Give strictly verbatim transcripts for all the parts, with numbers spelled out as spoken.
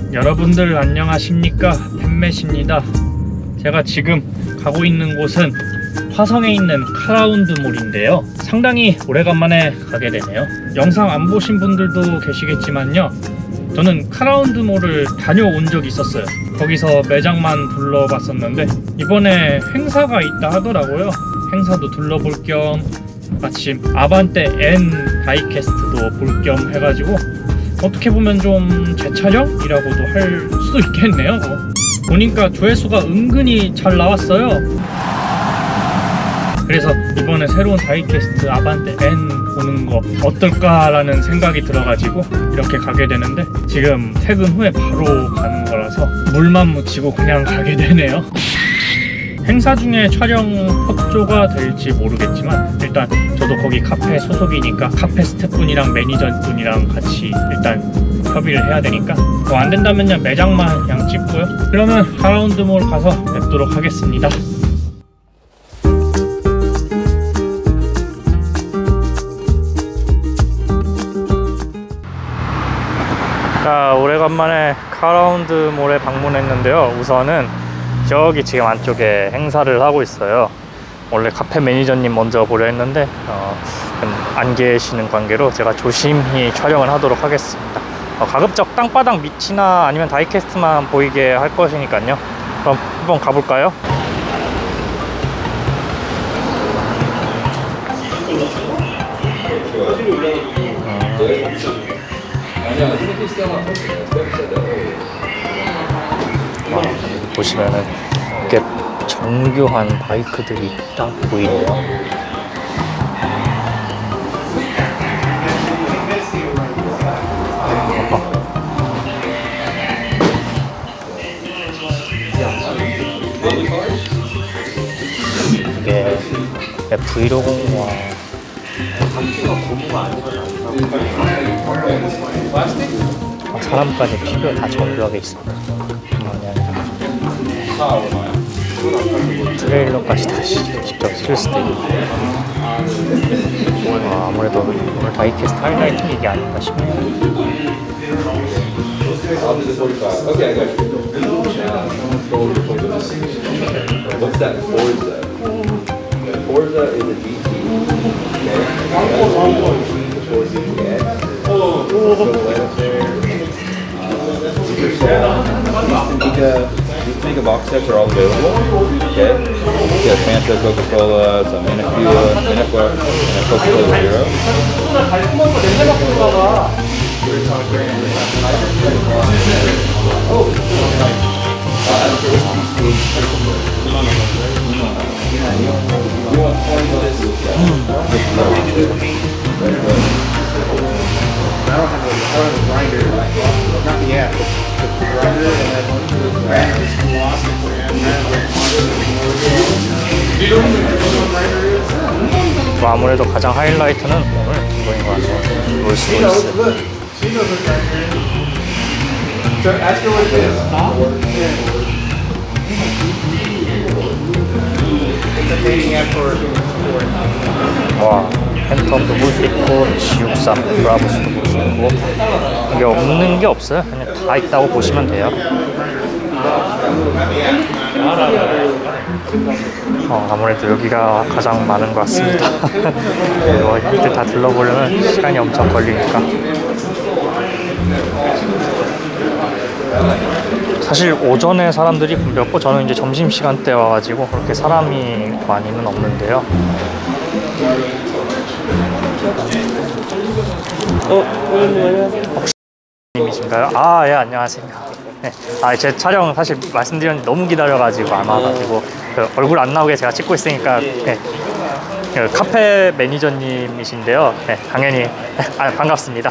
여러분들 안녕하십니까, 팬맷입니다. 제가 지금 가고 있는 곳은 화성에 있는 카라운드몰인데요, 상당히 오래간만에 가게 되네요. 영상 안 보신 분들도 계시겠지만요, 저는 카라운드몰을 다녀온 적이 있었어요. 거기서 매장만 둘러봤었는데 이번에 행사가 있다 하더라고요. 행사도 둘러볼 겸 마침 아반떼 N 다이캐스트도 볼 겸 해가지고 어떻게 보면 좀 재촬영이라고도 할 수도 있겠네요. 보니까 조회수가 은근히 잘 나왔어요. 그래서 이번에 새로운 다이캐스트 아반떼 N 보는 거 어떨까라는 생각이 들어가지고 이렇게 가게 되는데, 지금 퇴근 후에 바로 가는 거라서 물만 묻히고 그냥 가게 되네요. 행사 중에 촬영 협조가 될지 모르겠지만 일단 저도 거기 카페 소속이니까 카페 스태프분이랑 매니저분이랑 같이 일단 협의를 해야 되니까 뭐 안 된다면 매장만 그냥 찍고요. 그러면 카라운드몰 가서 뵙도록 하겠습니다. 자, 오래간만에 카라운드몰에 방문했는데요. 우선은 저기 지금 안쪽에 행사를 하고 있어요. 원래 카페 매니저님 먼저 보려 했는데 어, 안 계시는 관계로 제가 조심히 촬영을 하도록 하겠습니다. 어, 가급적 땅바닥 밑이나 아니면 다이캐스트만 보이게 할 것이니까요. 그럼 한번 가볼까요? 와, 보시면은 이렇게 정교한 바이크들이 딱 보이네요. 이게 브이로그와 아, 사람까지 필요 다 정교하게 있습니다. 트레일러까지 다시 직접 쓸 수도 있고. 아, 아무래도 오늘 다이캐스트 하이라이트는 이게 아닌가 싶네요. These mega box sets are all available. Okay. You have Fanta, Coca-Cola, some Minifua, Minifua, and a Coca-Cola Zero. I don't have a, I don't have a grinder, not the app, the grinder, and then the grinder is lost in the 뭐 아무래도 가장 하이라이트는 오늘 이거인 것 같아요. 볼 수도 있어요. 와, 팬텀도 볼 수 있고 지육삼 브라보스도 볼 수 있고, 이게 없는 게 없어요. 그냥 다 있다고 보시면 돼요. 어, 아무래도 여기가 가장 많은 것 같습니다. 이거 이들 다 둘러보려면 시간이 엄청 걸리니까. 사실 오전에 사람들이 붐볐고 저는 이제 점심시간 때 와가지고 그렇게 사람이 많이는 없는데요. 어, 혹시 님이신가요? 아, 예, 안녕하세요. 네. 아, 제 촬영 사실 말씀드렸는데 너무 기다려가지고 안 와가지고 그 얼굴 안 나오게 제가 찍고 있으니까. 네. 그 카페 매니저님이신데요. 네, 당연히 아, 반갑습니다.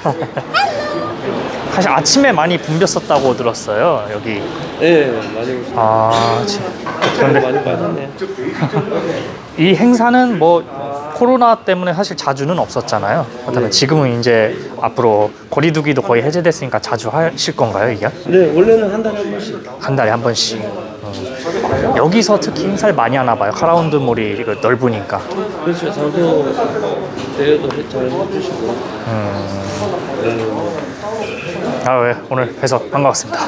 사실 아침에 많이 붐볐었다고 들었어요, 여기. 네, 많이. 아, 그런데 많이 빠졌네. 이 행사는 뭐 코로나 때문에 사실 자주는 없었잖아요. 그렇다면 네. 지금은 이제 앞으로 거리두기도 거의 해제됐으니까 자주 하실 건가요, 이게? 네, 원래는 한 달에 한 번씩. 한 달에 한 번씩. 음. 여기서 특히 행사를 많이 하나 봐요. 카라운드몰이 넓으니까. 그렇죠. 장소 대여도 잘 해주시고. 음. 네, 아, 왜 오늘 뵈서 반가웠습니다.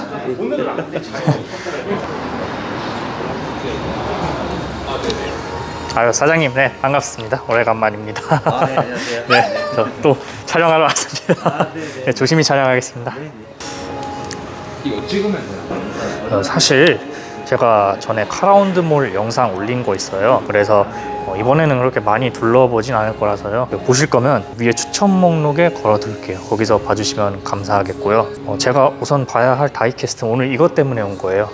아유, 사장님, 네, 반갑습니다. 오래간만입니다. 아, 네, 안녕하세요. 네, 저 또 촬영하러 왔습니다. 아, 네, 네. 네, 조심히 촬영하겠습니다. 네, 네. 이거 찍으면 돼요. 어, 사실 제가 전에 카라운드몰 영상 올린 거 있어요. 그래서 어, 이번에는 그렇게 많이 둘러보진 않을 거라서요. 보실 거면 위에 추천 목록에 걸어둘게요. 거기서 봐주시면 감사하겠고요. 어, 제가 우선 봐야 할 다이캐스트, 오늘 이것 때문에 온 거예요.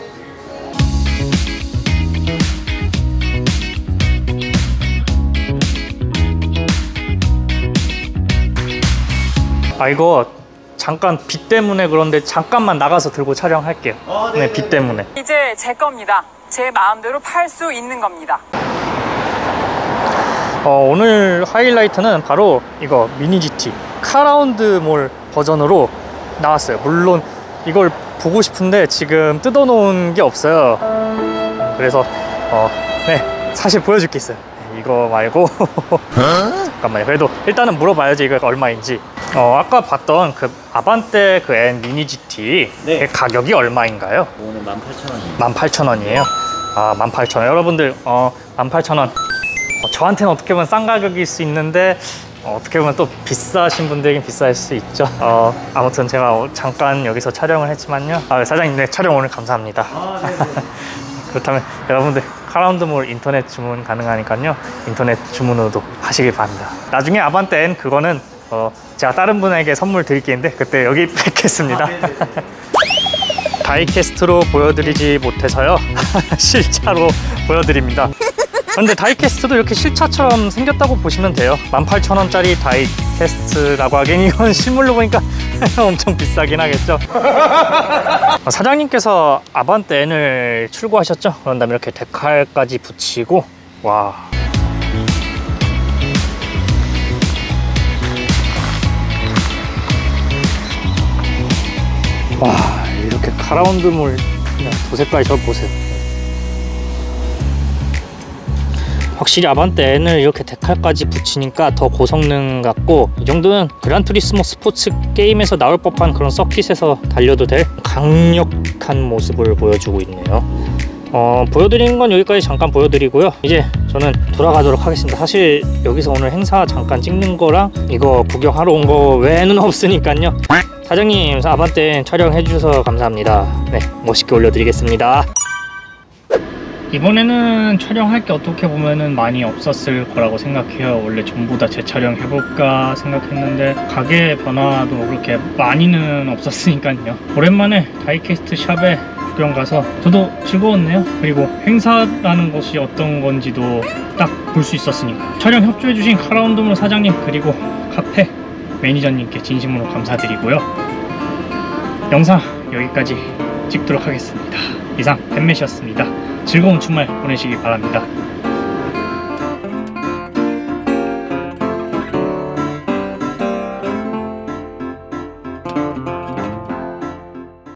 아, 이거 잠깐 비 때문에 그런데 잠깐만 나가서 들고 촬영할게요. 네, 비 때문에. 이제 제 겁니다. 제 마음대로 팔 수 있는 겁니다. 어, 오늘 하이라이트는 바로 이거 미니 지티 카라운드몰 버전으로 나왔어요. 물론 이걸 보고 싶은데 지금 뜯어놓은 게 없어요. 그래서 어, 네, 사실 보여줄 게 있어요. 이거 말고 잠깐만요. 그래도 일단은 물어봐야지 이거 얼마인지. 어, 아까 봤던 그 아반떼 그 N 미니 지티 네. 가격이 얼마인가요? 오늘 만 팔천 원입니다. 만 팔천 원이에요. 아, 만 팔천 원. 여러분들, 어, 만 팔천 원. 어, 저한테는 어떻게 보면 싼 가격일 수 있는데 어, 어떻게 보면 또 비싸신 분들에겐 비쌀 수 있죠. 어, 아무튼 제가 어, 잠깐 여기서 촬영을 했지만요. 아, 사장님, 네, 촬영 오늘 감사합니다. 아, 네, 네. 그렇다면 여러분들 카라운드몰 인터넷 주문 가능하니까요. 인터넷 주문으로도 하시길 바랍니다. 나중에 아반떼 N 그거는 어, 제가 다른 분에게 선물 드릴 게 있는데 그때 여기 뵙겠습니다. 아, 네, 네, 네. 다이캐스트로 보여드리지 못해서요. 실차로 보여드립니다. 근데 다이캐스트도 이렇게 실차처럼 생겼다고 보시면 돼요. 만 팔천 원짜리 다이캐스트라고 하기엔 이건 실물로 보니까 엄청 비싸긴 하겠죠. 사장님께서 아반떼 N을 출고하셨죠? 그런 다음에 이렇게 데칼까지 붙이고, 와. 와, 이렇게 카라운드몰 도색까지 저 보세요. 확실히 아반떼 N을 이렇게 데칼까지 붙이니까 더 고성능 같고, 이 정도는 그란투리스모 스포츠 게임에서 나올 법한 그런 서킷에서 달려도 될 강력한 모습을 보여주고 있네요. 어, 보여드리는 건 여기까지 잠깐 보여드리고요. 이제 저는 돌아가도록 하겠습니다. 사실 여기서 오늘 행사 잠깐 찍는 거랑 이거 구경하러 온 거 외에는 없으니까요. 사장님, 아반떼 촬영해 주셔서 감사합니다. 네, 멋있게 올려드리겠습니다. 이번에는 촬영할 게 어떻게 보면은 많이 없었을 거라고 생각해요. 원래 전부 다 재촬영 해볼까 생각했는데 가게 변화도 그렇게 많이는 없었으니까요. 오랜만에 다이캐스트 샵에 구경 가서 저도 즐거웠네요. 그리고 행사라는 것이 어떤 건지도 딱 볼 수 있었으니까. 촬영 협조해주신 카라운드몰 사장님 그리고 카페 매니저님께 진심으로 감사드리고요. 영상 여기까지 찍도록 하겠습니다. 이상 팬맷이었습니다. 즐거운 주말 보내시기 바랍니다.